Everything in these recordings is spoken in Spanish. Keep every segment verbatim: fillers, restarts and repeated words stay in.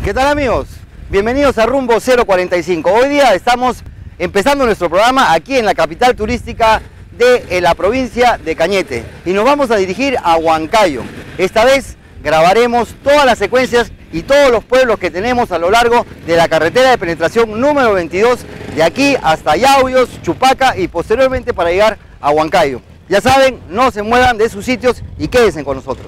¿Qué tal, amigos? Bienvenidos a Rumbo cero cuarenta y cinco. Hoy día estamos empezando nuestro programa aquí en la capital turística de la provincia de Cañete y nos vamos a dirigir a Huancayo. Esta vez grabaremos todas las secuencias y todos los pueblos que tenemos a lo largo de la carretera de penetración número veintidós, de aquí hasta Yauyos, Chupaca y posteriormente para llegar a Huancayo. Ya saben, no se muevan de sus sitios y quédense con nosotros.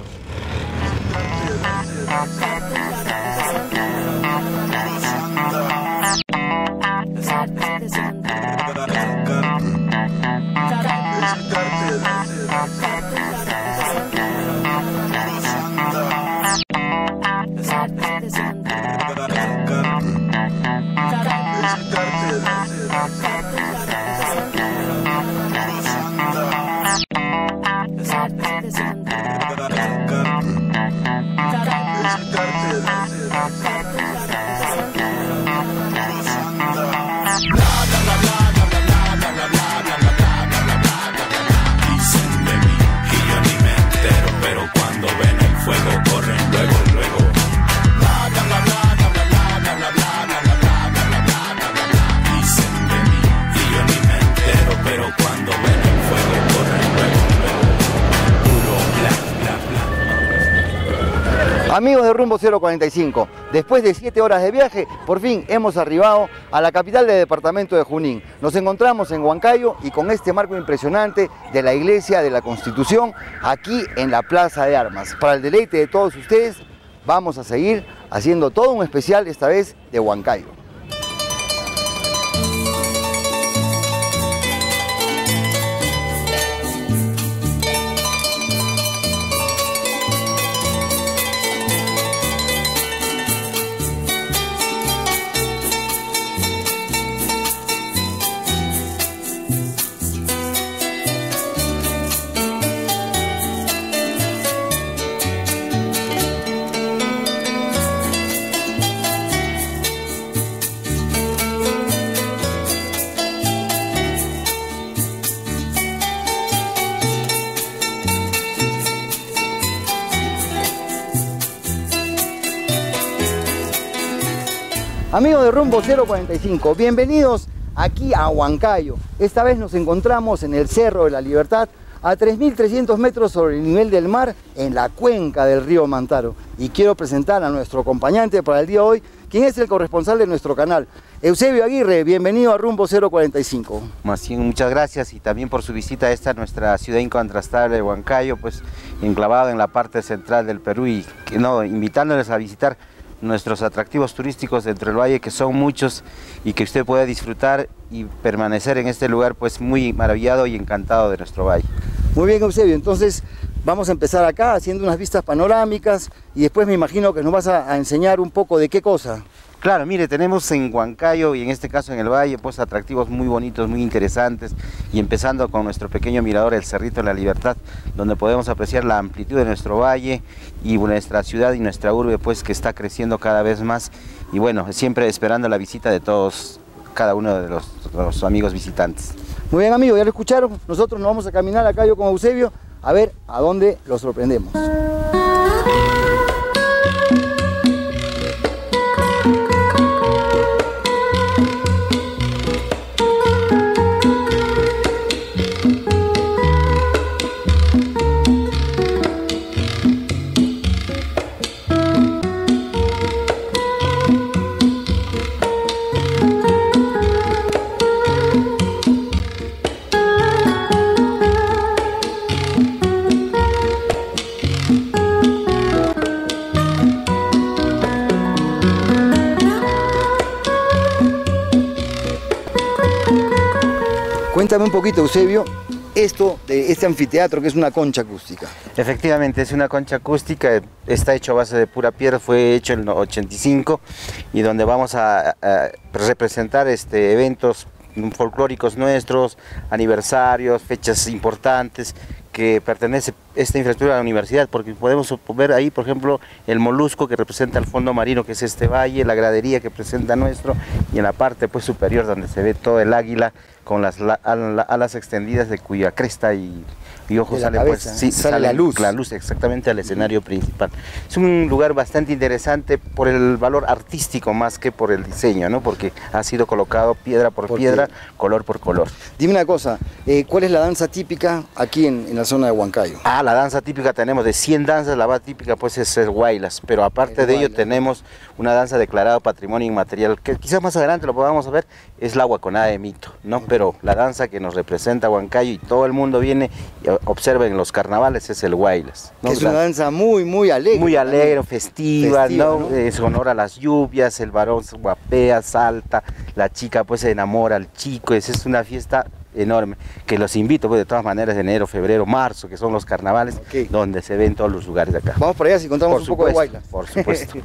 Amigos de Rumbo cero cuarenta y cinco, después de siete horas de viaje, por fin hemos arribado a la capital del departamento de Junín. Nos encontramos en Huancayo y con este marco impresionante de la Iglesia de la Constitución aquí en la Plaza de Armas. Para el deleite de todos ustedes, vamos a seguir haciendo todo un especial, esta vez de Huancayo. Amigos de Rumbo cero cuarenta y cinco, bienvenidos aquí a Huancayo. Esta vez nos encontramos en el Cerro de la Libertad, a tres mil trescientos metros sobre el nivel del mar, en la cuenca del río Mantaro. Y quiero presentar a nuestro acompañante para el día de hoy, quien es el corresponsal de nuestro canal, Eusebio Aguirre. Bienvenido a Rumbo cero cuarenta y cinco. Más bien, muchas gracias y también por su visita a esta nuestra ciudad incontrastable de Huancayo, pues enclavado en la parte central del Perú y no, invitándoles a visitar nuestros atractivos turísticos dentro del valle, que son muchos y que usted puede disfrutar y permanecer en este lugar pues muy maravillado y encantado de nuestro valle. Muy bien, Eusebio, entonces vamos a empezar acá haciendo unas vistas panorámicas y después me imagino que nos vas a, a enseñar un poco de qué cosa. Claro, mire, tenemos en Huancayo y en este caso en el valle pues atractivos muy bonitos, muy interesantes, y empezando con nuestro pequeño mirador, el Cerrito de la Libertad, donde podemos apreciar la amplitud de nuestro valle y nuestra ciudad y nuestra urbe pues que está creciendo cada vez más, y bueno, siempre esperando la visita de todos, cada uno de los, de los amigos visitantes. Muy bien, amigos, ya lo escucharon, nosotros nos vamos a caminar acá yo con Eusebio a ver a dónde los sorprendemos. Cuéntame un poquito, Eusebio, esto de este anfiteatro que es una concha acústica. Efectivamente, es una concha acústica, está hecho a base de pura piedra, fue hecho en el ochenta y cinco y donde vamos a, a representar este, eventos folclóricos nuestros, aniversarios, fechas importantes, que pertenece esta infraestructura de la universidad, porque podemos ver ahí, por ejemplo, el molusco que representa el fondo marino, que es este valle, la gradería que presenta nuestro, y en la parte pues superior donde se ve todo el águila con las la, al, alas extendidas, de cuya cresta y, y ojos sale, cabeza, pues, sí, sale, sale la luz. La luz exactamente al escenario principal. Es un lugar bastante interesante por el valor artístico más que por el diseño, ¿no? Porque ha sido colocado piedra por, por piedra, piedra, color por color. Dime una cosa, eh, ¿cuál es la danza típica aquí en, en la zona de Huancayo? Ah, la danza típica tenemos de cien danzas, la más típica pues es el Huaylas, pero aparte el de ello tenemos una danza declarada Patrimonio Inmaterial, que quizás más adelante lo podamos ver, es la Huaconada de Mito, ¿no? Okay. Pero la danza que nos representa Huancayo y todo el mundo viene y observa en los carnavales es el Huaylas, ¿no? Es una danza muy, muy alegre. Muy alegre, festiva, festiva, ¿no? ¿no? Es honor a las lluvias, el varón se guapea, salta, la chica pues se enamora al chico, es, es una fiesta enorme, que los invito pues de todas maneras de enero, febrero, marzo, que son los carnavales, okay, donde se ven todos los lugares de acá. Vamos para allá si contamos por un supuesto, poco de Huaylas. Por supuesto.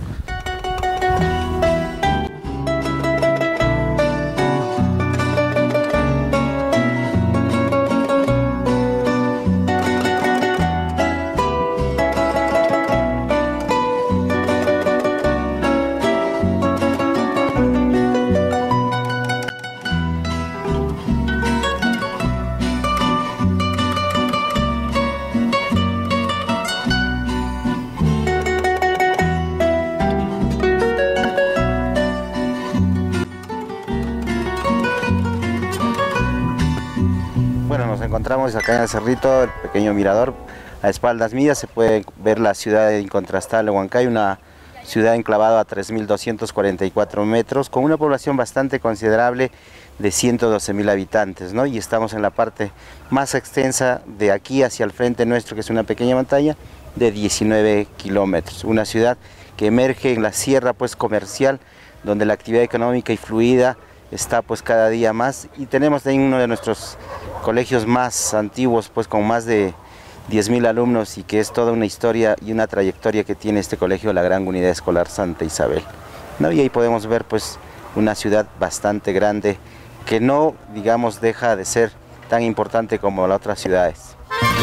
Encontramos acá en el cerrito el pequeño mirador, a espaldas mías se puede ver la ciudad incontrastable Huancayo, una ciudad enclavada a tres mil doscientos cuarenta y cuatro metros, con una población bastante considerable de ciento doce mil habitantes, ¿no? Y estamos en la parte más extensa de aquí hacia el frente nuestro, que es una pequeña montaña de diecinueve kilómetros, una ciudad que emerge en la sierra pues comercial, donde la actividad económica y fluida está pues cada día más, y tenemos ahí uno de nuestros colegios más antiguos, pues con más de diez mil alumnos, y que es toda una historia y una trayectoria que tiene este colegio, la Gran Unidad Escolar Santa Isabel, ¿no? Y ahí podemos ver pues una ciudad bastante grande, que no, digamos, deja de ser tan importante como las otras ciudades.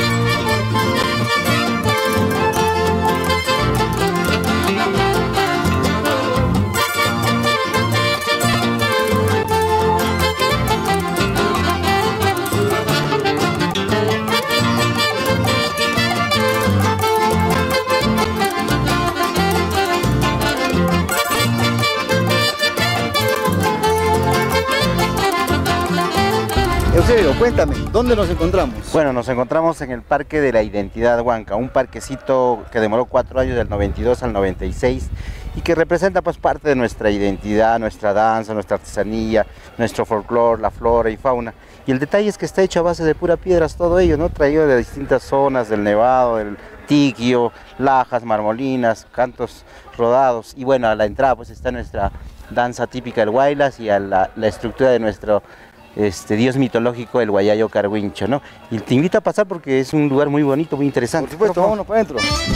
Eusebio, cuéntame, ¿dónde nos encontramos? Bueno, nos encontramos en el Parque de la Identidad Huanca, un parquecito que demoró cuatro años, del noventa y dos al noventa y seis, y que representa pues parte de nuestra identidad, nuestra danza, nuestra artesanía, nuestro folclore, la flora y fauna. Y el detalle es que está hecho a base de pura piedras todo ello, ¿no? Traído de distintas zonas del Nevado, del Tiquio, lajas, marmolinas, cantos rodados. Y bueno, a la entrada pues está nuestra danza típica del Huaylas, y a la, la estructura de nuestro Este, dios mitológico, el Huayayo Carhuincho, ¿no? Y te invito a pasar porque es un lugar muy bonito, muy interesante. Por supuesto, vámonos para adentro.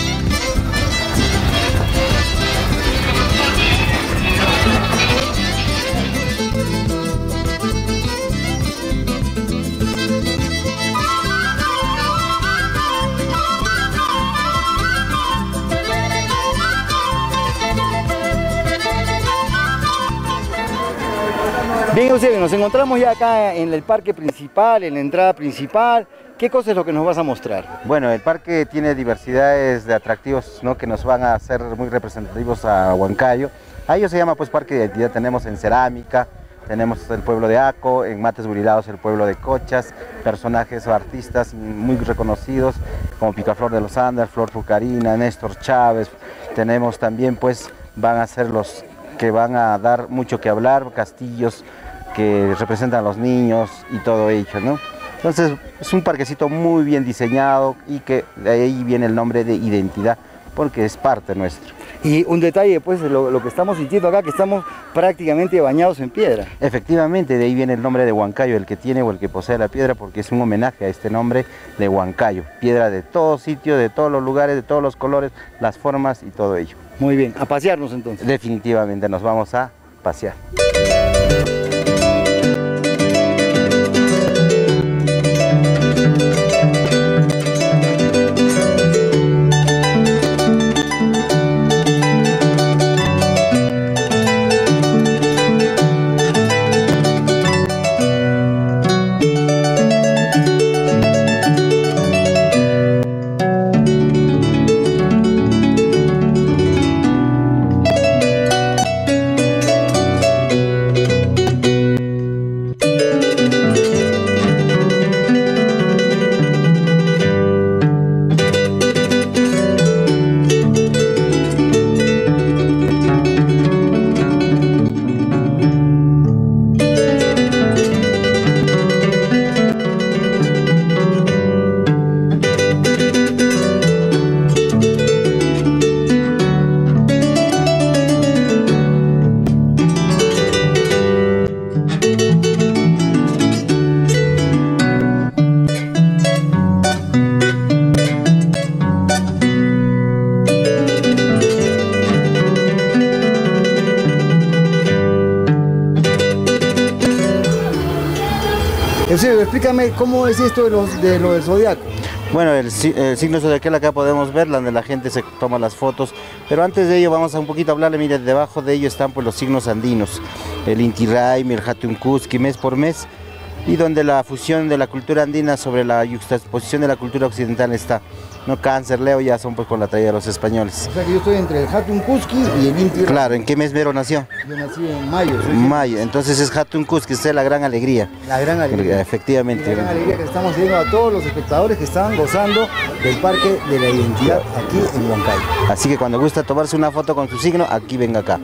Bien, Eusebio, nos encontramos ya acá en el parque principal, en la entrada principal. ¿Qué cosa es lo que nos vas a mostrar? Bueno, el parque tiene diversidades de atractivos, ¿no?, que nos van a hacer muy representativos a Huancayo. A ello se llama pues Parque de Identidad. Tenemos en cerámica, tenemos el pueblo de Aco, en mates burilados el pueblo de Cochas, personajes o artistas muy reconocidos como Picaflor de los Andes, Flor Fucarina, Néstor Chávez. Tenemos también pues van a ser los que van a dar mucho que hablar, castillos que representan a los niños y todo ello, ¿no? Entonces es un parquecito muy bien diseñado, y que de ahí viene el nombre de Identidad, porque es parte nuestro. Y un detalle, pues, lo, lo que estamos sintiendo acá, que estamos prácticamente bañados en piedra. Efectivamente, de ahí viene el nombre de Huancayo, el que tiene o el que posee la piedra, porque es un homenaje a este nombre de Huancayo. Piedra de todo sitio, de todos los lugares, de todos los colores, las formas y todo ello. Muy bien, a pasearnos entonces. Definitivamente, nos vamos a pasear. Eusebio, explícame cómo es esto de, los, de lo del zodiaco. Bueno, el, el signo zodiacal acá podemos ver, donde la gente se toma las fotos, pero antes de ello vamos a un poquito hablarle. Mire, debajo de ello están pues los signos andinos, el Inti Raymi, el Hatun Qusqui, mes por mes, y donde la fusión de la cultura andina sobre la yuxtaposición de la cultura occidental está. No, Cáncer, Leo ya son pues con la traída de los españoles. O sea que yo estoy entre el Hatun Qusqui y el Inti Raymi. Claro, ¿en qué mes Vero nació? Yo nací en mayo. Mayo, entonces es Hatun Qusqui, es la gran alegría. La gran alegría. Efectivamente. La gran alegría que estamos viendo a todos los espectadores que están gozando del Parque de la Identidad aquí en Huancayo. Así que cuando gusta tomarse una foto con su signo, aquí venga acá.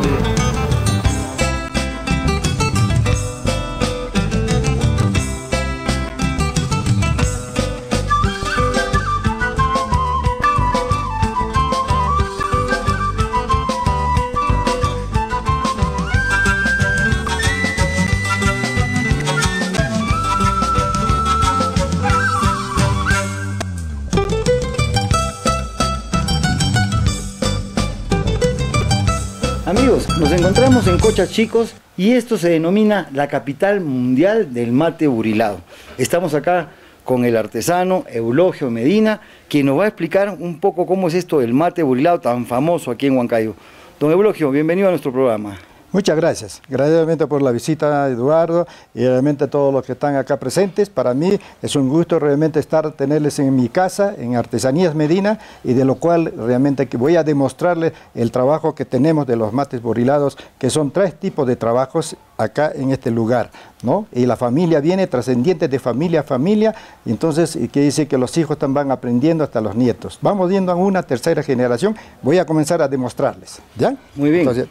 Amigos, nos encontramos en Cochas Chicos y esto se denomina la capital mundial del mate burilado. Estamos acá con el artesano Eulogio Medina, quien nos va a explicar un poco cómo es esto del mate burilado tan famoso aquí en Huancayo. Don Eulogio, bienvenido a nuestro programa. Muchas gracias, agradecimiento por la visita, Eduardo, y realmente a todos los que están acá presentes. Para mí es un gusto realmente estar, tenerles en mi casa, en Artesanías Medina, y de lo cual realmente voy a demostrarles el trabajo que tenemos de los mates burilados, que son tres tipos de trabajos acá en este lugar, ¿no? Y la familia viene trascendiente de familia a familia, y entonces que dice que los hijos también van aprendiendo hasta los nietos. Vamos viendo a una tercera generación, voy a comenzar a demostrarles, ¿ya? Muy bien. Entonces,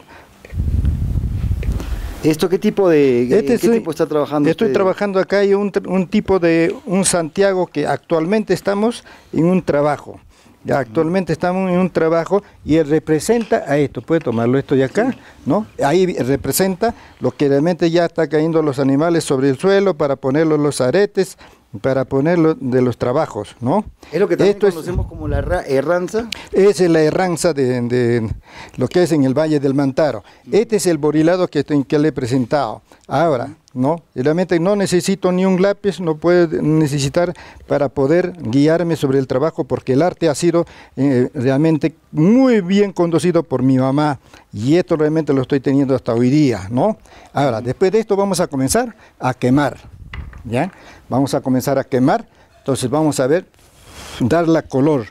¿esto qué tipo de este qué estoy, tipo está trabajando Estoy usted? trabajando acá hay un, un tipo de un Santiago que actualmente estamos en un trabajo. Ya actualmente estamos en un trabajo y él representa a esto, puede tomarlo esto de acá, ¿no? Ahí representa lo que realmente ya está cayendo los animales sobre el suelo para ponerlos los aretes, para ponerlo de los trabajos, ¿no? Es lo que también Esto conocemos es, como la herranza. Es la herranza de, de lo que es en el Valle del Mantaro. Este es el burilado que, que le he presentado. Ahora, ¿no? Realmente no necesito ni un lápiz, no puedo necesitar para poder guiarme sobre el trabajo, porque el arte ha sido eh, realmente muy bien conducido por mi mamá, y esto realmente lo estoy teniendo hasta hoy día, ¿no? Ahora, después de esto vamos a comenzar a quemar, ¿ya? Vamos a comenzar a quemar, entonces vamos a ver, dar la color.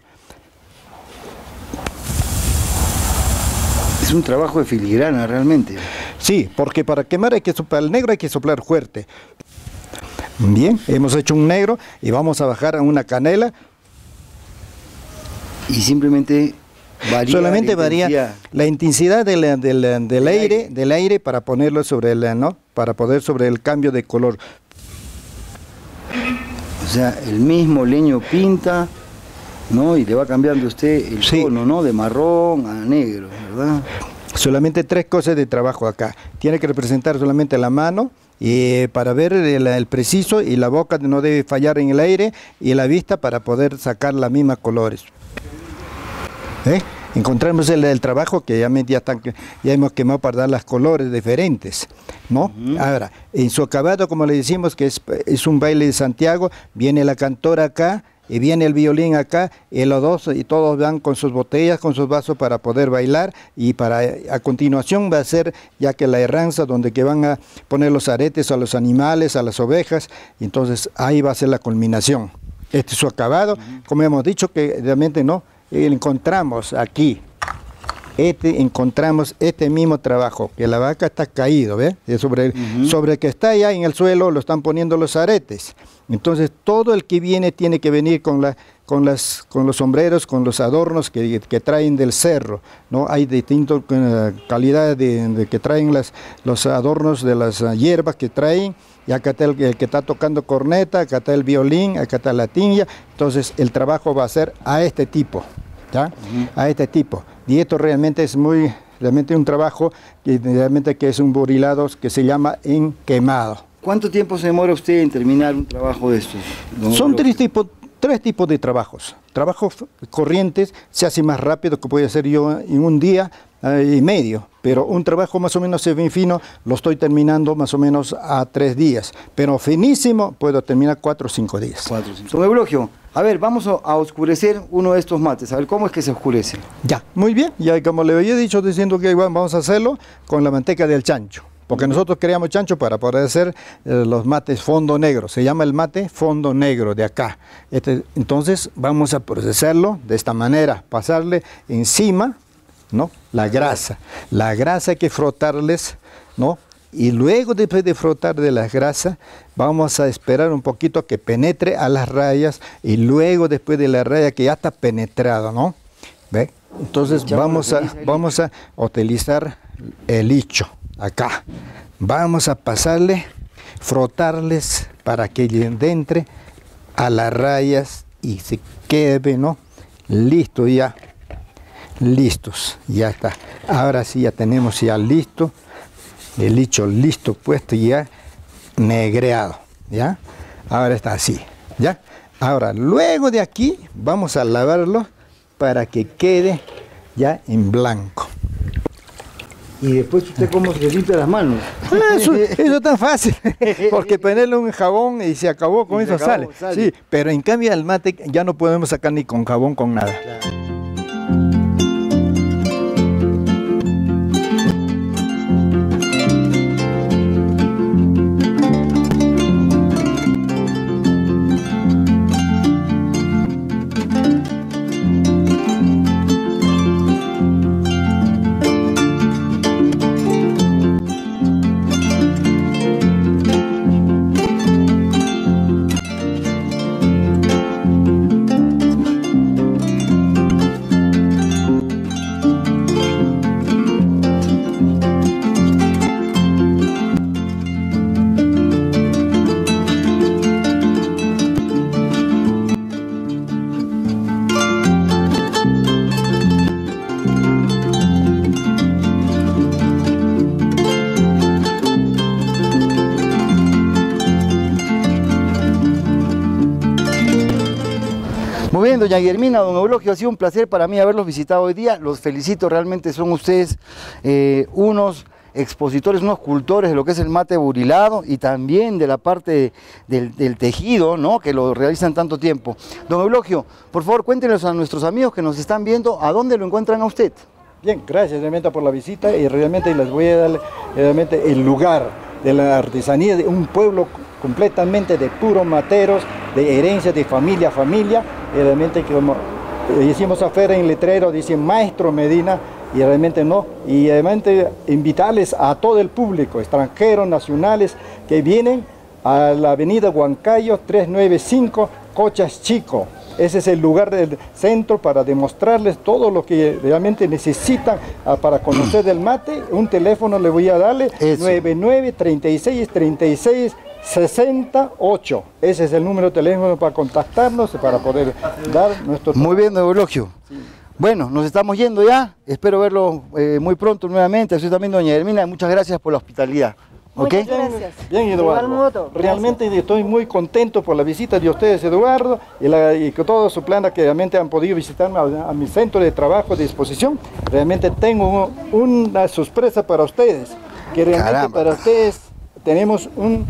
Es un trabajo de filigrana realmente. Sí, porque para quemar hay que soplar el negro, hay que soplar fuerte. Bien, hemos hecho un negro y vamos a bajar a una canela. Y simplemente varía Solamente la varía intensidad. la intensidad del, del, del aire, aire. del aire para ponerlo sobre el, ¿no? Para poder sobre el cambio de color. O sea, el mismo leño pinta, ¿no? Y le va cambiando usted el Sí. tono, ¿no? De marrón a negro, ¿verdad? Solamente tres cosas de trabajo acá. Tiene que representar solamente la mano, y para ver el, el preciso, y la boca no debe fallar en el aire, y la vista para poder sacar las mismas colores. ¿Eh? Encontramos el, el trabajo que ya, me, ya, están, ya hemos quemado para dar los colores diferentes, ¿no? Uh-huh. Ahora, en su acabado, como le decimos, que es, es un baile de Santiago, viene la cantora acá, y viene el violín acá, y los dos, y todos van con sus botellas, con sus vasos para poder bailar, y para a continuación va a ser, ya que la herranza, donde que van a poner los aretes a los animales, a las ovejas, y entonces ahí va a ser la culminación. Este es su acabado, uh-huh. Como hemos dicho, que realmente no, encontramos aquí, este, encontramos este mismo trabajo, que la vaca está caído, ¿ves? Sobre el, uh-huh. sobre el que está allá en el suelo lo están poniendo los aretes. Entonces todo el que viene tiene que venir con, la, con, las, con los sombreros, con los adornos que, que traen del cerro, ¿no? Hay distintas uh, calidades de, de que traen las, los adornos de las uh, hierbas que traen. Y acá está el, el que está tocando corneta, acá está el violín, acá está la tiña. Entonces el trabajo va a ser a este tipo, ¿ya? Uh-huh. A este tipo. Y esto realmente es muy, realmente un trabajo que realmente que es un burilado que se llama en quemado. ¿Cuánto tiempo se demora usted en terminar un trabajo de estos? Son tres tipos, tres tipos de trabajos. Trabajos corrientes se hace más rápido, que puede hacer yo en un día eh, y medio, pero un trabajo más o menos fino lo estoy terminando más o menos a tres días, pero finísimo puedo terminar cuatro o cinco días. Cuatro, cinco. Don Eulogio, a ver, vamos a, a oscurecer uno de estos mates, a ver cómo es que se oscurece. Ya, muy bien, ya como le había dicho, diciendo que vamos a hacerlo con la manteca del chancho. Porque nosotros creamos chancho para poder hacer eh, los mates fondo negro. Se llama el mate fondo negro de acá. Este, entonces vamos a procesarlo de esta manera. Pasarle encima, ¿no?, la grasa. La grasa hay que frotarles, ¿no? Y luego después de frotar de la grasa, vamos a esperar un poquito que penetre a las rayas. Y luego después de la raya que ya está penetrado, ¿no? ¿Ve? Entonces vamos a, vamos a utilizar el hicho. Acá vamos a pasarle, frotarles para que entre a las rayas y se quede, ¿no? Listo ya, listos, ya está. Ahora sí ya tenemos ya listo, el hicho listo puesto ya negreado, ¿ya? Ahora está así, ¿ya? Ahora luego de aquí vamos a lavarlo para que quede ya en blanco. Y después usted cómo se limpia las manos. Eso, eso es tan fácil, porque ponerle un jabón y se acabó, con y eso acabó, sale. sale. Sí, pero en cambio el mate ya no podemos sacar ni con jabón, con nada. Claro. Muy bien, doña Guillermina, don Eulogio, ha sido un placer para mí haberlos visitado hoy día. Los felicito, realmente son ustedes eh, unos expositores, unos cultores de lo que es el mate burilado y también de la parte del, del tejido, ¿no?, que lo realizan tanto tiempo. Don Eulogio, por favor, cuéntenos a nuestros amigos que nos están viendo a dónde lo encuentran a usted. Bien, gracias realmente por la visita y realmente les voy a dar realmente el lugar de la artesanía de un pueblo completamente de puros materos, de herencia de familia a familia, y realmente como hicimos afuera en letrero, dice Maestro Medina, y realmente no, y realmente invitarles a todo el público, extranjeros, nacionales, que vienen a la avenida Huancayo trescientos noventa y cinco, Cochas Chico. Ese es el lugar del centro para demostrarles todo lo que realmente necesitan uh, para conocer del mate. Un teléfono le voy a darle, nueve nueve, treinta y seis, treinta y seis, sesenta y ocho. Ese es el número de teléfono para contactarnos, para poder dar nuestro... Muy bien, don Eulogio. Sí. Bueno, nos estamos yendo ya. Espero verlo eh, muy pronto nuevamente. Soy también doña Guillermina. Muchas gracias por la hospitalidad. Muchas ¿Okay? gracias. Bien, Eduardo. Realmente gracias. Estoy muy contento por la visita de ustedes, Eduardo, y, la, y con todo su plan que realmente han podido visitarme a, a mi centro de trabajo de exposición. Realmente tengo un, una sorpresa para ustedes, que realmente Caramba. Para ustedes tenemos un...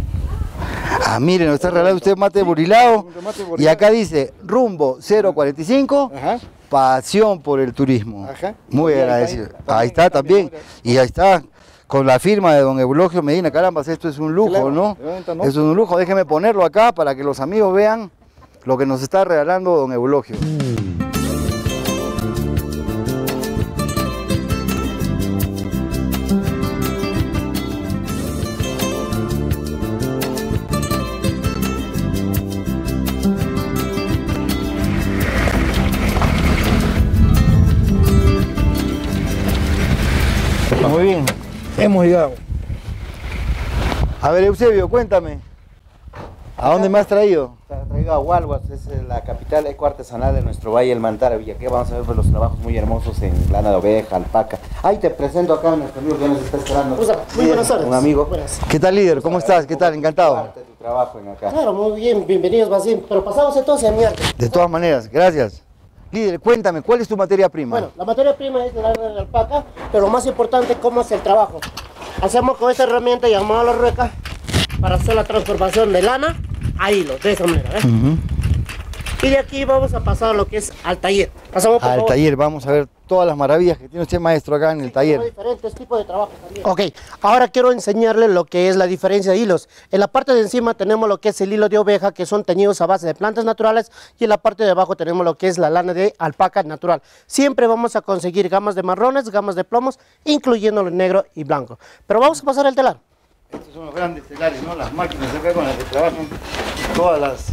Ah, miren, nos está regalando usted mate burilado, mate burilado. Y acá dice, rumbo cero cuarenta y cinco, Ajá. pasión por el turismo. Ajá. Muy agradecido. Ahí está también, y ahí está. Con la firma de don Eulogio Medina. Caramba, esto es un lujo, claro, ¿no? ¿no? Es un lujo, déjeme ponerlo acá para que los amigos vean lo que nos está regalando don Eulogio. Muy bien. Hemos llegado. A ver, Eusebio, cuéntame. ¿A dónde me has traído? Llega a Hualguas, es la capital ecoartesanal de nuestro valle, el Mantara, y aquí vamos a ver pues, los trabajos muy hermosos en lana de oveja, alpaca. Ahí te presento acá a nuestro amigo que nos está esperando. Pues, muy buenas tardes. Un amigo. Buenas. ¿Qué tal, líder? ¿Cómo estás? ¿Qué tal? Encantado. Parte de tu trabajo en acá. Claro, muy bien, bienvenidos, Basim. Pero pasamos entonces a mi arte. De todas maneras, gracias. Líder, cuéntame, ¿cuál es tu materia prima? Bueno, la materia prima es la lana de la alpaca, pero lo más importante, cómo es el trabajo. Hacemos con esta herramienta llamada la rueca para hacer la transformación de lana a hilo, de esa manera. ¿eh? Uh-huh. Y de aquí vamos a pasar a lo que es al taller. Pasamos por Al favor. taller, vamos a ver todas las maravillas que tiene usted, maestro, acá en el taller. Diferentes tipos de trabajo también. Ok, ahora quiero enseñarle lo que es la diferencia de hilos. En la parte de encima tenemos lo que es el hilo de oveja, que son teñidos a base de plantas naturales, y en la parte de abajo tenemos lo que es la lana de alpaca natural. Siempre vamos a conseguir gamas de marrones, gamas de plomos, incluyendo el negro y blanco. Pero vamos a pasar el telar. Estos son los grandes telares, ¿no? Las máquinas acá con las que trabajan todas las...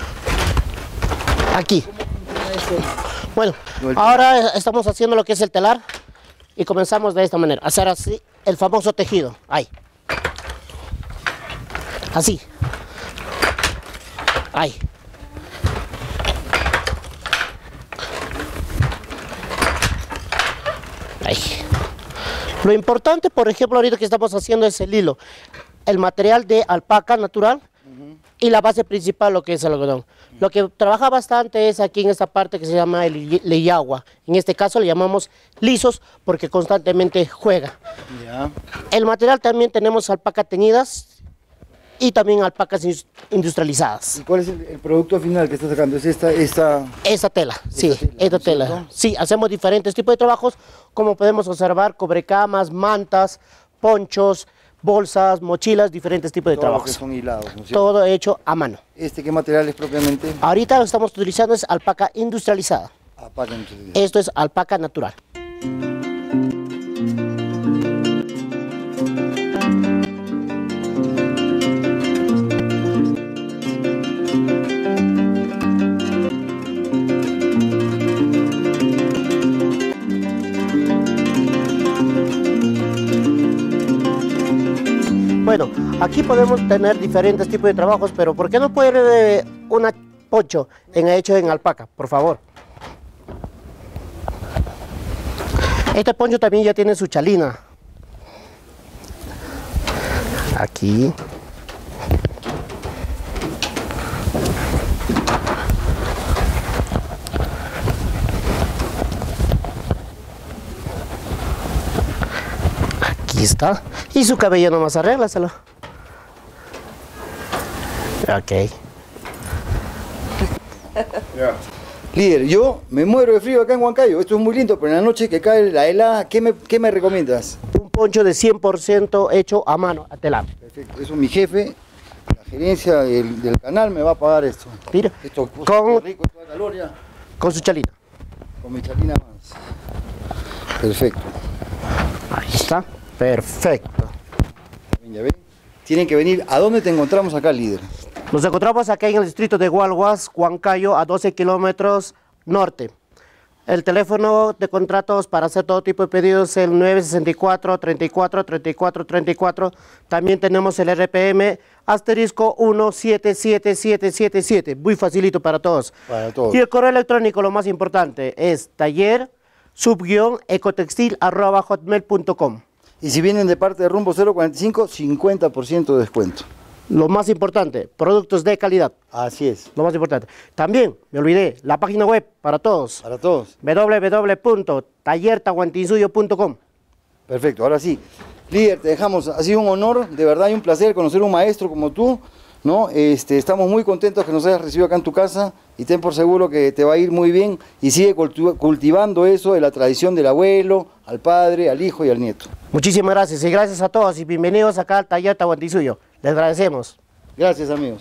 Aquí. Eso. Bueno, No, el ahora estamos haciendo lo que es el telar y comenzamos de esta manera, hacer así el famoso tejido, ahí, así, ahí, ahí. Lo importante, por ejemplo, ahorita que estamos haciendo es el hilo, el material de alpaca natural y la base principal, lo que es el algodón. Lo que trabaja bastante es aquí en esta parte que se llama el leyagua. En este caso le llamamos lisos porque constantemente juega. Ya. El material también tenemos alpacas teñidas y también alpacas industrializadas. ¿Y cuál es el, el producto final que está sacando? ¿Es esta, esta... Esta tela, sí, tela, esta ¿no es tela. cierto? Sí, hacemos diferentes tipos de trabajos, como podemos observar, cobrecamas, mantas, ponchos, bolsas, mochilas, diferentes tipos de Todo lo que trabajos. son hilados, ¿no es cierto? Todo hecho a mano. ¿Este qué material es propiamente? Ahorita lo estamos utilizando es alpaca industrializada. Alpaca, entonces. Esto es alpaca natural. Bueno, aquí podemos tener diferentes tipos de trabajos, pero ¿por qué no puede una poncho en hecho en alpaca, por favor? Este poncho también ya tiene su chalina. Aquí. Aquí está. Y su cabello nomás arréglaselo. Ok. Líder, yo me muero de frío acá en Huancayo. Esto es muy lindo, pero en la noche que cae la helada, ¿qué me, qué me recomiendas? Un poncho de cien por ciento hecho a mano, a telar. Perfecto. Eso mi jefe, la gerencia del, del canal me va a pagar esto. Mira, Esto con, rico, toda calor ya. con su chalina. Con mi chalina más. Perfecto. Ahí está. Perfecto. Ya ven. Tienen que venir. ¿A dónde te encontramos acá, líder? Nos encontramos acá en el distrito de Hualguas, Huancayo, a doce kilómetros norte. El teléfono de contratos para hacer todo tipo de pedidos es el nueve seis cuatro, treinta y cuatro, treinta y cuatro, treinta y cuatro. También tenemos el R P M asterisco uno siete siete siete siete siete. Muy facilito para todos. Para todos. Y el correo electrónico, lo más importante, es taller subguión ecotextil arroba hotmail punto com. Y si vienen de parte de Rumbo cero cuarenta y cinco, cincuenta por ciento de descuento. Lo más importante, productos de calidad. Así es. Lo más importante. También, me olvidé, la página web para todos. Para todos. w w w punto taller tahuantinsuyo punto com. Perfecto. Ahora sí. Líder, te dejamos. Ha sido un honor, de verdad, y un placer conocer a un maestro como tú, ¿no? Este, estamos muy contentos que nos hayas recibido acá en tu casa y ten por seguro que te va a ir muy bien y sigue cultu- cultivando eso de la tradición del abuelo, al padre, al hijo y al nieto. Muchísimas gracias y gracias a todos y bienvenidos acá al taller Tahuantinsuyo. Les agradecemos. Gracias, amigos.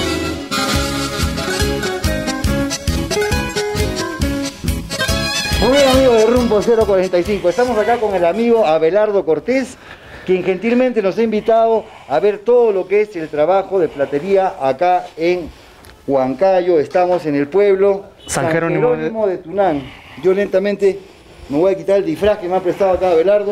Muy Rumbo cero cuarenta y cinco. Estamos acá con el amigo Abelardo Cortés, quien gentilmente nos ha invitado a ver todo lo que es el trabajo de platería acá en Huancayo. Estamos en el pueblo San Jerónimo, San Jerónimo de Tunán. Yo lentamente me voy a quitar el disfraz que me ha prestado acá Abelardo.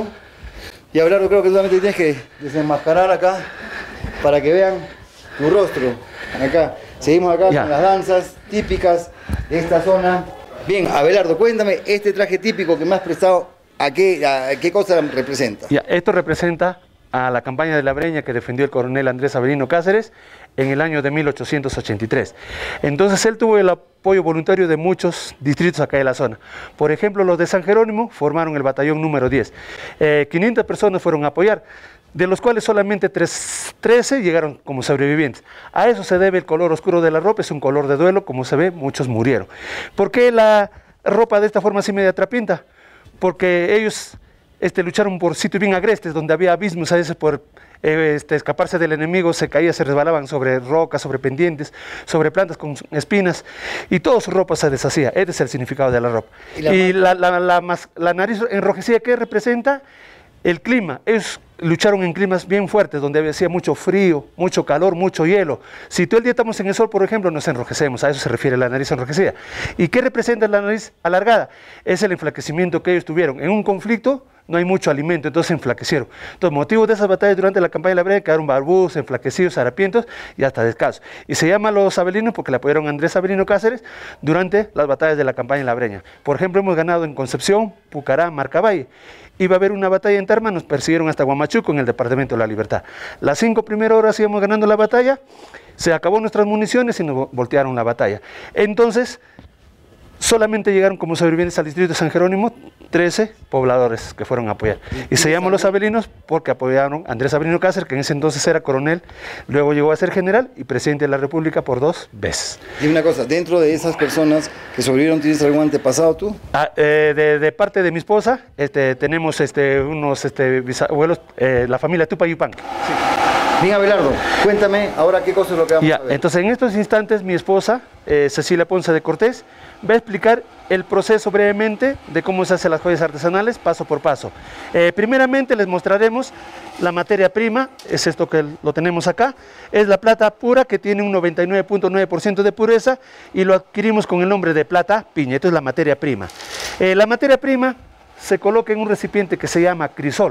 Y Abelardo, creo que solamente tienes que desenmascarar acá para que vean tu rostro. Acá. Seguimos acá ya con las danzas típicas de esta zona. Bien, Abelardo, cuéntame, este traje típico que me has prestado, ¿a qué, a qué cosa representa? Ya, esto representa a la campaña de la Breña que defendió el coronel Andrés Avelino Cáceres en el año de mil ochocientos ochenta y tres. Entonces él tuvo el apoyo voluntario de muchos distritos acá de la zona. Por ejemplo, los de San Jerónimo formaron el batallón número diez. Eh, quinientas personas fueron a apoyar, de los cuales solamente trece llegaron como sobrevivientes. A eso se debe el color oscuro de la ropa, es un color de duelo, como se ve, muchos murieron. ¿Por qué la ropa de esta forma así media trapinta? Porque ellos este, lucharon por sitios bien agrestes, donde había abismos, a veces por eh, este, escaparse del enemigo, se caían, se resbalaban sobre rocas, sobre pendientes, sobre plantas con espinas, y toda su ropa se deshacía. Ese es el significado de la ropa. Y la, y la, la, la, la, la nariz enrojecida, ¿qué representa? El clima. Ellos lucharon en climas bien fuertes, donde hacía mucho frío, mucho calor, mucho hielo. Si todo el día estamos en el sol, por ejemplo, nos enrojecemos, a eso se refiere la nariz enrojecida. ¿Y qué representa la nariz alargada? Es el enflaquecimiento que ellos tuvieron. En un conflicto no hay mucho alimento, entonces se enflaquecieron. Entonces, motivo de esas batallas durante la campaña de la Breña, quedaron barbudos, enflaquecidos, harapientos y hasta descalzos. Y se llaman los abelinos porque le apoyaron a Andrés Avelino Cáceres durante las batallas de la campaña de la Breña. Por ejemplo, hemos ganado en Concepción, Pucará, Marcavalle. Iba a haber una batalla en Tarma, nos persiguieron hasta Huamachuco en el Departamento de la Libertad. Las cinco primeras horas íbamos ganando la batalla, se acabó nuestras municiones y nos voltearon la batalla. Entonces, solamente llegaron como sobrevivientes al distrito de San Jerónimo trece pobladores que fueron a apoyar. Y se llaman los abelinos porque apoyaron a Andrés Avelino Cáceres, que en ese entonces era coronel, luego llegó a ser general y presidente de la República por dos veces. Y una cosa, dentro de esas personas que sobrevivieron, ¿tienes algún antepasado tú? Ah, eh, de, de parte de mi esposa, este, tenemos este, unos este, bisabuelos, eh, la familia Tupayupanqui. Sí. Bien, Abelardo, cuéntame ahora qué cosa es lo que vamos ya, a ver. Entonces, en estos instantes, mi esposa, eh, Cecilia Ponce de Cortés, va a explicar el proceso brevemente de cómo se hacen las joyas artesanales, paso por paso. Eh, primeramente les mostraremos la materia prima, es esto que lo tenemos acá, es la plata pura que tiene un noventa y nueve punto nueve por ciento de pureza y lo adquirimos con el nombre de plata piña, esto es la materia prima. Eh, la materia prima se coloca en un recipiente que se llama crisol.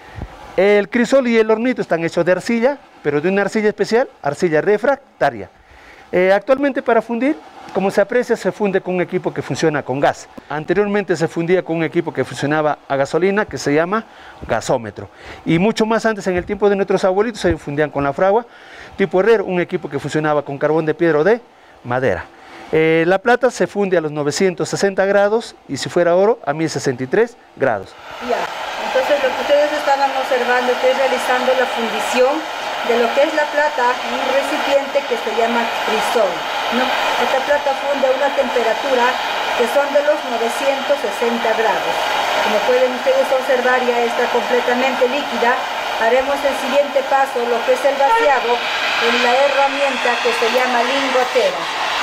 El crisol y el hornito están hechos de arcilla, pero de una arcilla especial, arcilla refractaria. Eh, actualmente para fundir, como se aprecia, se funde con un equipo que funciona con gas. Anteriormente se fundía con un equipo que funcionaba a gasolina, que se llama gasómetro. Y mucho más antes, en el tiempo de nuestros abuelitos, se fundían con la fragua, tipo herrero, un equipo que funcionaba con carbón de piedra o de madera. Eh, la plata se funde a los novecientos sesenta grados y si fuera oro, a mil sesenta y tres grados. Ya, entonces lo que ustedes estaban observando, que es realizando la fundición de lo que es la plata en un recipiente que se llama crisol, ¿no? Esta plata funde a una temperatura que son de los novecientos sesenta grados. Como pueden ustedes observar, ya está completamente líquida. Haremos el siguiente paso, lo que es el vaciado, en la herramienta que se llama lingotera.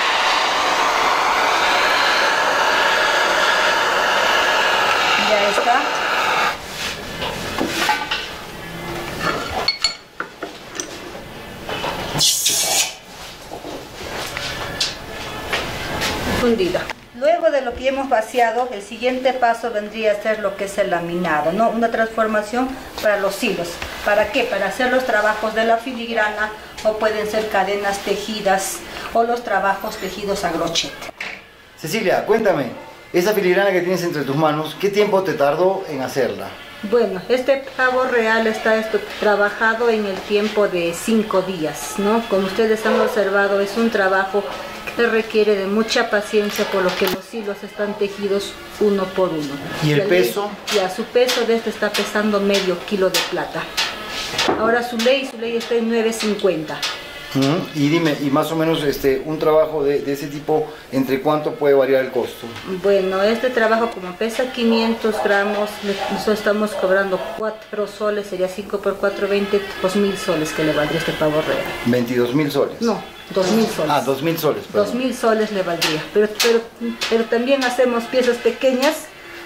Ya está. Fundida. Luego de lo que hemos vaciado, el siguiente paso vendría a ser lo que es el laminado, ¿no? Una transformación para los hilos. ¿Para qué? Para hacer los trabajos de la filigrana, o pueden ser cadenas tejidas o los trabajos tejidos a crochet. Cecilia, cuéntame, esa filigrana que tienes entre tus manos, ¿qué tiempo te tardó en hacerla? Bueno, este pavo real está esto, trabajado en el tiempo de cinco días, ¿no? Como ustedes han observado, es un trabajo que requiere de mucha paciencia, por lo que los hilos están tejidos uno por uno. ¿Y el peso? Y a su peso de este está pesando medio kilo de plata. Ahora su ley, su ley está en nueve cincuenta. Uh-huh. Y dime, y más o menos este, un trabajo de, de ese tipo, ¿entre cuánto puede variar el costo? Bueno, este trabajo como pesa quinientos gramos, nosotros estamos cobrando cuatro soles, sería cinco por cuatro, veinte, dos mil soles que le valdría este pavo real. ¿veintidós mil soles? No, dos mil soles. Ah, dos mil soles. Perdón. dos mil soles le valdría, pero, pero, pero también hacemos piezas pequeñas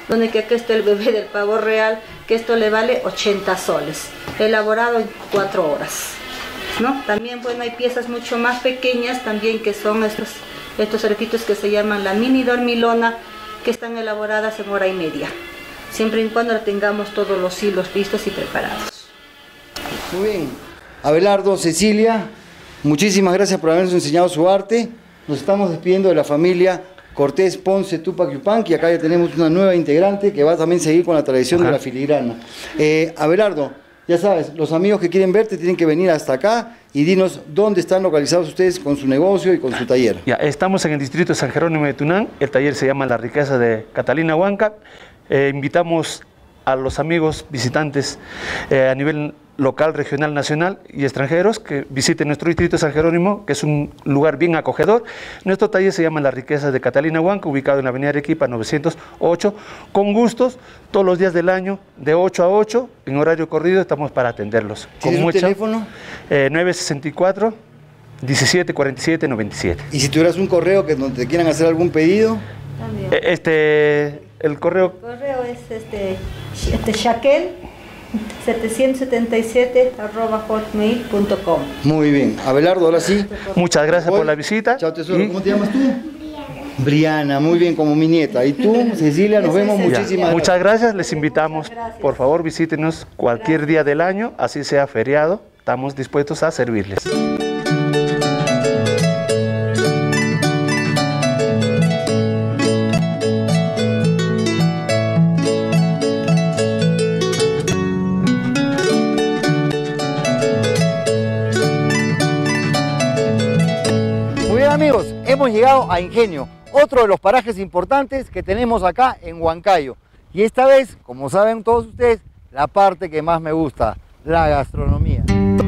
donde que acá está el bebé del pavo real, que esto le vale ochenta soles, elaborado en cuatro horas, ¿no? También, bueno, hay piezas mucho más pequeñas también, que son estos, estos aretitos que se llaman la mini dormilona, que están elaboradas en hora y media, siempre y cuando tengamos todos los hilos listos y preparados. Muy bien. Abelardo, Cecilia, muchísimas gracias por habernos enseñado su arte. Nos estamos despidiendo de la familia Cortés Ponce Tupac Yupanqui, y acá ya tenemos una nueva integrante que va a también seguir con la tradición Ajá. de la filigrana. Eh, Abelardo, ya sabes, los amigos que quieren verte tienen que venir hasta acá y dinos dónde están localizados ustedes con su negocio y con su taller. Ya, estamos en el distrito de San Jerónimo de Tunán, el taller se llama La Riqueza de Catalina Huanca. Eh, invitamos a los amigos visitantes eh, a nivel local, regional, nacional y extranjeros que visiten nuestro distrito de San Jerónimo, que es un lugar bien acogedor. Nuestro taller se llama La Riqueza de Catalina Huanca, ubicado en la avenida Arequipa novecientos ocho, con gustos, todos los días del año, de ocho a ocho, en horario corrido, estamos para atenderlos. ¿Tienes un teléfono? Eh, nueve sesenta y cuatro, diecisiete cuarenta y siete, noventa y siete. ¿Y si tuvieras un correo que donde te quieran hacer algún pedido? También. Eh, este, el correo... El correo es este, este Shaquel setecientos setenta y siete arroba hotmail punto com. Muy bien. Abelardo, ahora sí. Muchas gracias Hoy, por la visita. Chao, tesoro. Y... ¿Cómo te llamas tú? Briana. Briana, muy bien, como mi nieta. Y tú, Cecilia, nos vemos. Ya. Muchísimas gracias. Muchas gracias. Les invitamos, por favor, visítenos cualquier gracias. día del año, así sea feriado. Estamos dispuestos a servirles. Amigos, hemos llegado a Ingenio, otro de los parajes importantes que tenemos acá en Huancayo. Y esta vez, como saben todos ustedes, la parte que más me gusta, la gastronomía.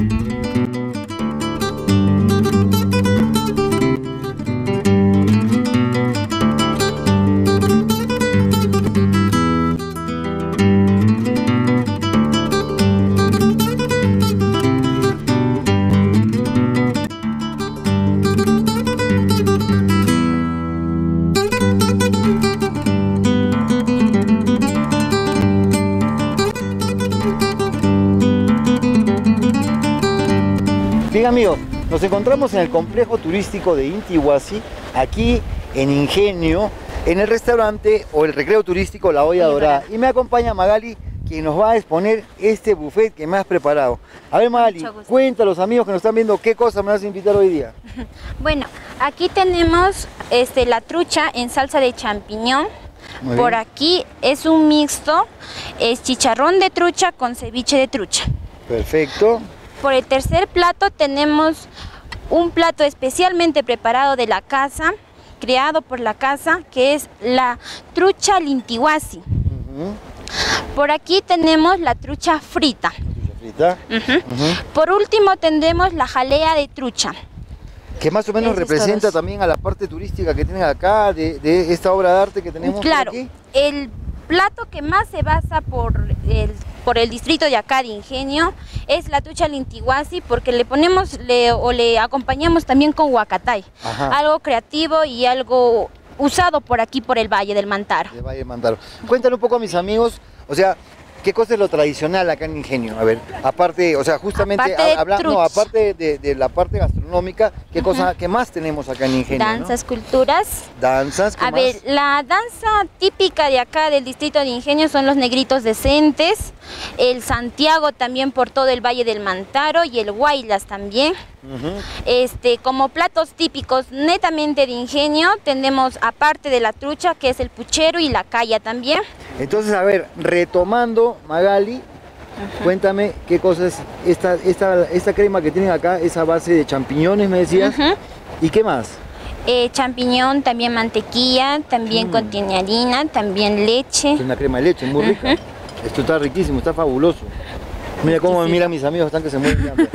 Bien amigos, nos encontramos en el complejo turístico de Inti Huasi, aquí en Ingenio, en el restaurante o el recreo turístico La Olla Dorada. Y me acompaña Magali, quien nos va a exponer este buffet que me has preparado. A ver Magali, cuenta a los amigos que nos están viendo qué cosa me vas a invitar hoy día. Bueno, aquí tenemos este, la trucha en salsa de champiñón. Muy Por bien. Aquí es un mixto, es chicharrón de trucha con ceviche de trucha. Perfecto. Por el tercer plato tenemos un plato especialmente preparado de la casa, creado por la casa, que es la trucha lintihuasi. Uh-huh. Por aquí tenemos la trucha frita. Trucha frita. Uh-huh. Uh-huh. Por último tendremos la jalea de trucha. Que más o menos Esos representa todos. también a la parte turística que tienen acá, de, de esta obra de arte que tenemos claro, por aquí. El plato que más se basa por el, por el distrito de acá de Ingenio es la trucha lintihuasi, porque le ponemos le, o le acompañamos también con huacatay. Ajá. Algo creativo y algo usado por aquí, por el Valle del Mantaro. El Valle del Mantaro. Cuéntale un poco a mis amigos, o sea, ¿qué cosa es lo tradicional acá en Ingenio? A ver, aparte, o sea, justamente hablando, no, aparte de, de la parte gastronómica, ¿qué uh-huh. cosa, qué más tenemos acá en Ingenio? Danzas, ¿no? culturas. Danzas, ¿qué A más? ver, la danza típica de acá del distrito de Ingenio son los negritos decentes, el Santiago también por todo el Valle del Mantaro y el Huaylas también. Uh-huh. Este, como platos típicos netamente de Ingenio tenemos, aparte de la trucha, que es el puchero y la calla también. Entonces, a ver, retomando, Magali, uh-huh. cuéntame qué cosa es esta, esta, esta crema que tienen acá, esa base de champiñones, me decías, uh-huh. ¿y qué más? Eh, champiñón, también mantequilla, también mm. contiene harina, también leche. Es una crema de leche, muy uh-huh. rica. Esto está riquísimo, está fabuloso. Mira cómo me miran mis amigos, están que se mueven.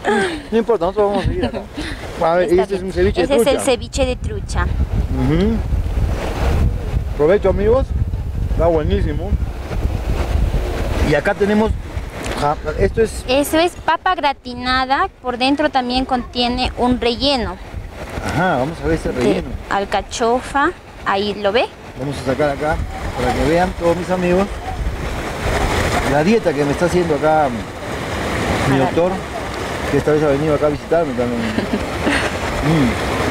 No importa, nosotros vamos a seguir acá. A ver, este bien. es un ceviche Ese de trucha. Ese es el ceviche de trucha. Uh-huh. Provecho, amigos. Está buenísimo. Y acá tenemos, esto es... Eso es papa gratinada, por dentro también contiene un relleno. Ajá, vamos a ver ese relleno. De alcachofa, ahí lo ve. Vamos a sacar acá. para que vean todos mis amigos la dieta que me está haciendo acá mi doctor, que esta vez ha venido acá a visitarme también. mm.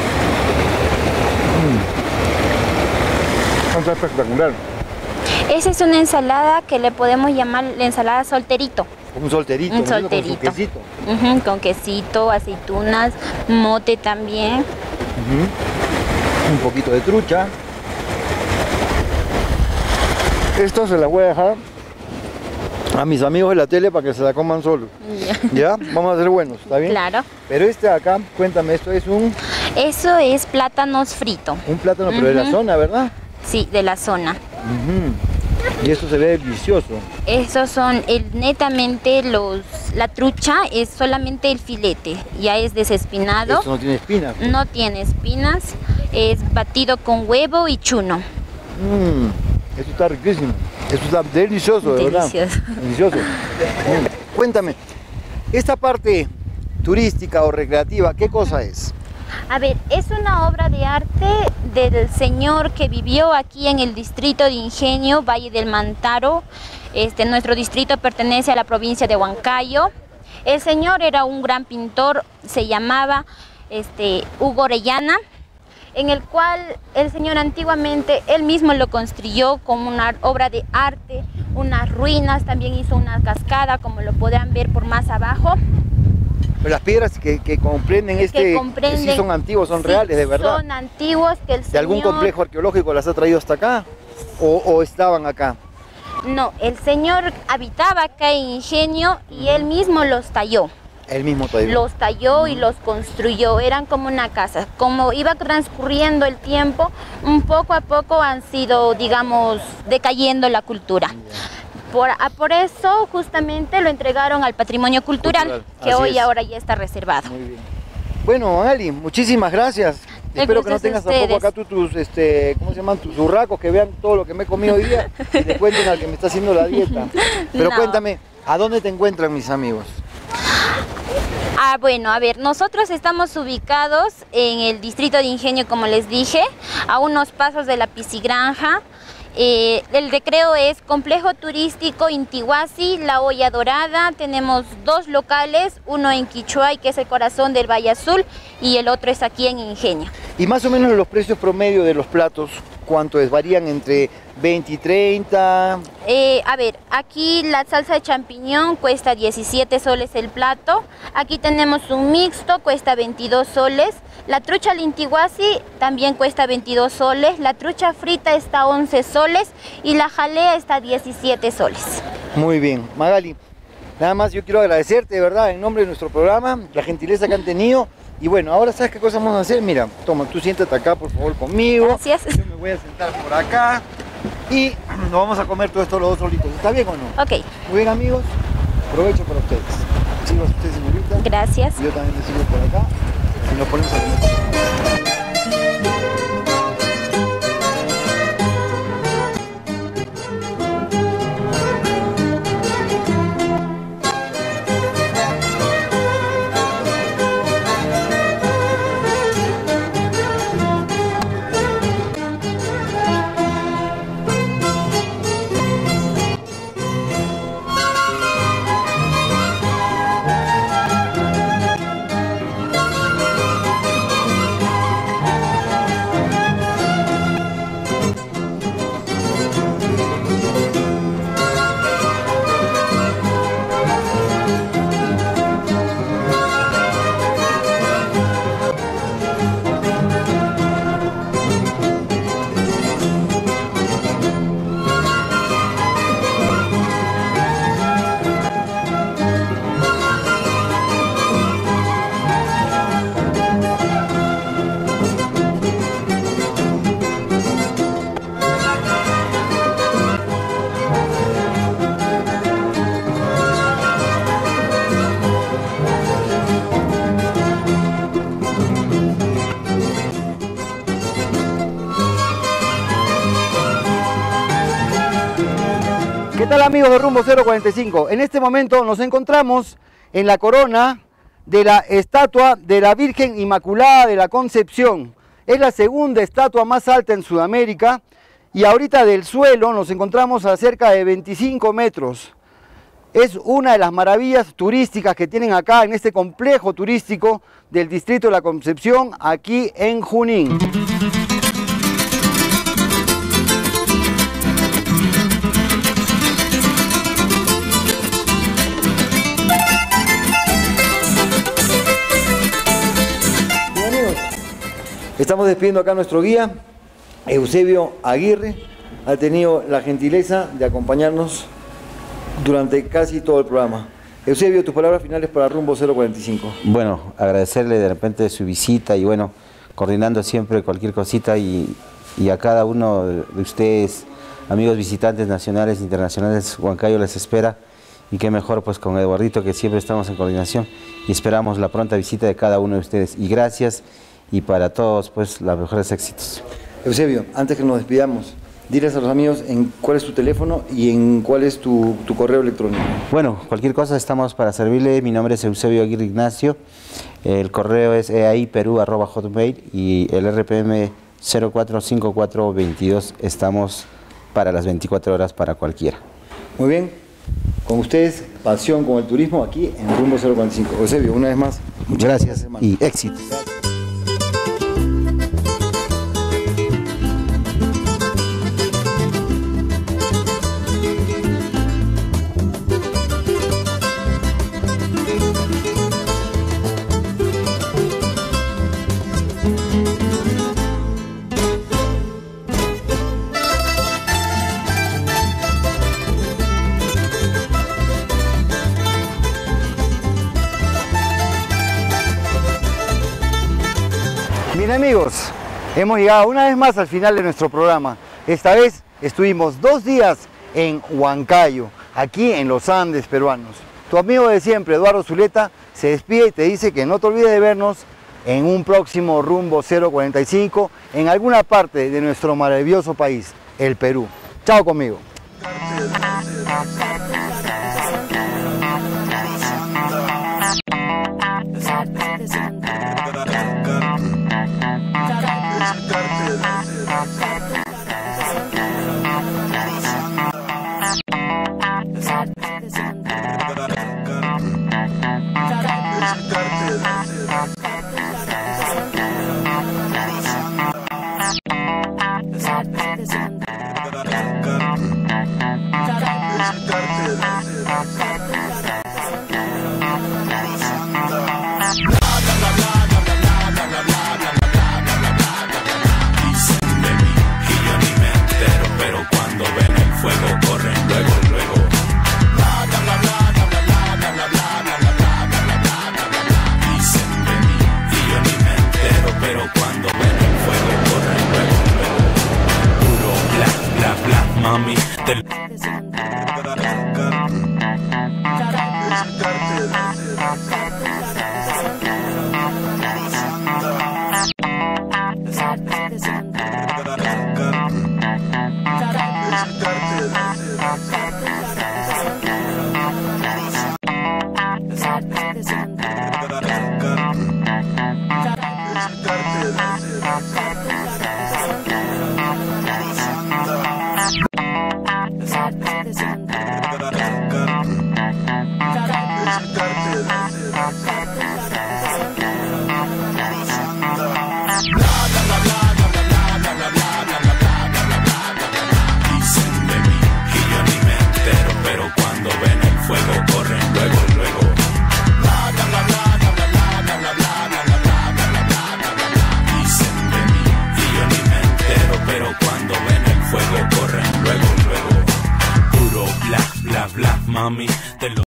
Mm. Está espectacular. Esa es una ensalada que le podemos llamar la ensalada solterito. Un solterito, Un ¿no? solterito. Con su quesito. Uh-huh, con quesito, aceitunas, mote también. Uh-huh. Un poquito de trucha. Esto se la voy a dejar a mis amigos de la tele para que se la coman solos. Ya. ¿Ya? Vamos a ser buenos, ¿está bien? Claro. Pero este de acá, cuéntame, esto es un... Eso es plátanos frito. Un plátano, pero uh-huh. de la zona, ¿verdad? Sí, de la zona. Uh-huh. Y esto se ve delicioso. Esos son el, netamente los... La trucha es solamente el filete, ya es desespinado. Esto no tiene espinas. Pues. No tiene espinas, es batido con huevo y chuno. Mmm, esto está riquísimo. Esto está delicioso, de Delicioso. verdad. Delicioso. Mm. Cuéntame, esta parte turística o recreativa, ¿qué cosa es? A ver, es una obra de arte del señor que vivió aquí en el distrito de Ingenio, Valle del Mantaro. Este, nuestro distrito pertenece a la provincia de Huancayo. El señor era un gran pintor, se llamaba este, Hugo Orellana, en el cual el señor antiguamente, él mismo lo construyó como una obra de arte, unas ruinas, también hizo una cascada, como lo podrán ver por más abajo. Pero las piedras que, que comprenden este, que comprenden, sí son antiguos, son sí, reales, de verdad. Son antiguos que el señor... ¿De algún complejo arqueológico las ha traído hasta acá? ¿O, o estaban acá? No, el señor habitaba acá en Ingenio y él mismo los talló. Él mismo talló. Los talló y los construyó, eran como una casa. Como iba transcurriendo el tiempo, un poco a poco han sido, digamos, decayendo la cultura. Por, por eso justamente lo entregaron al patrimonio cultural, cultural. que Así hoy es. ahora ya está reservado. Muy bien. Bueno, Ali, muchísimas gracias. El Espero que no tengas ustedes. tampoco acá tú, tus, este, ¿cómo se llaman? Tus urracos, que vean todo lo que me he comido hoy día y le cuenten al que me está haciendo la dieta. Pero no. Cuéntame, ¿a dónde te encuentran mis amigos? Ah, bueno, a ver, nosotros estamos ubicados en el distrito de Ingenio, como les dije, a unos pasos de la Piscigranja. Eh, el recreo es Complejo Turístico Intihuasi, La Olla Dorada. Tenemos dos locales, uno en Quichuay, que es el corazón del Valle Azul, y el otro es aquí en Ingenio. Y más o menos los precios promedio de los platos, ¿cuánto es? ¿Varían entre veinte y treinta? Eh, a ver, aquí la salsa de champiñón cuesta diecisiete soles el plato. Aquí tenemos un mixto, cuesta veintidós soles. La trucha al Intihuasi también cuesta veintidós soles. La trucha frita está a once soles y la jalea está a diecisiete soles. Muy bien, Magali. Nada más yo quiero agradecerte, de verdad, en nombre de nuestro programa, la gentileza que han tenido. Y bueno, ahora ¿sabes qué cosa vamos a hacer? Mira, toma, tú siéntate acá, por favor, conmigo. Gracias. Yo me voy a sentar por acá y nos vamos a comer todo esto los dos solitos. ¿Está bien o no? Ok. Muy bien, amigos. Provecho para ustedes. Sirva usted, señorita. Gracias. Yo también le sirvo por acá y nos ponemos a comer. ¿Qué tal, amigos de Rumbo cero cuarenta y cinco? En este momento nos encontramos en la corona de la estatua de la Virgen Inmaculada de la Concepción. Es la segunda estatua más alta en Sudamérica y ahorita del suelo nos encontramos a cerca de veinticinco metros. Es una de las maravillas turísticas que tienen acá en este complejo turístico del distrito de La Concepción, aquí en Junín. Bien, amigos, estamos despidiendo acá a nuestro guía, Eusebio Aguirre. Ha tenido la gentileza de acompañarnos durante casi todo el programa. Eusebio, tus palabras finales para Rumbo cero cuarenta y cinco. Bueno, agradecerle de repente su visita y bueno, coordinando siempre cualquier cosita y, y a cada uno de ustedes, amigos visitantes nacionales e internacionales, Huancayo les espera y qué mejor pues con Eduardito, que siempre estamos en coordinación y esperamos la pronta visita de cada uno de ustedes. Y gracias, y para todos pues los mejores éxitos. Eusebio, antes que nos despidamos, diles a los amigos en cuál es tu teléfono y en cuál es tu, tu correo electrónico. Bueno, cualquier cosa estamos para servirle. Mi nombre es Eusebio Aguirre Ignacio. El correo es eaiperú arroba hotmail y el R P M cero cuatro cinco cuatro veintidós. Estamos para las veinticuatro horas para cualquiera. Muy bien, con ustedes, pasión con el turismo aquí en Rumbo cero cuarenta y cinco. Eusebio, una vez más, muchas gracias, gracias hermano. Y éxitos. Bien amigos, hemos llegado una vez más al final de nuestro programa. Esta vez estuvimos dos días en Huancayo, aquí en los Andes peruanos. Tu amigo de siempre, Eduardo Zuleta, se despide y te dice que no te olvides de vernos en un próximo Rumbo cero cuarenta y cinco en alguna parte de nuestro maravilloso país, el Perú. Chao conmigo. Mami, te... Mami, te lo